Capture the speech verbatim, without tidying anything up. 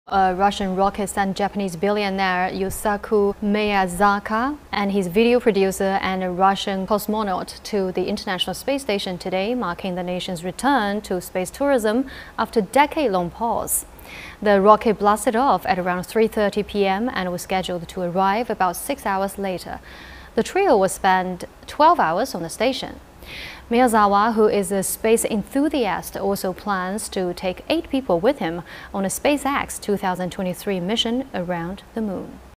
A Russian rocket sent Japanese billionaire Yusaku Maezawa and his video producer and a Russian cosmonaut to the International Space Station today, marking the nation's return to space tourism after a decade-long pause. The rocket blasted off at around three thirty p m and was scheduled to arrive about six hours later. The trio will spend twelve hours on the station. Maezawa, who is a space enthusiast, also plans to take eight people with him on a SpaceX two thousand twenty-three mission around the moon.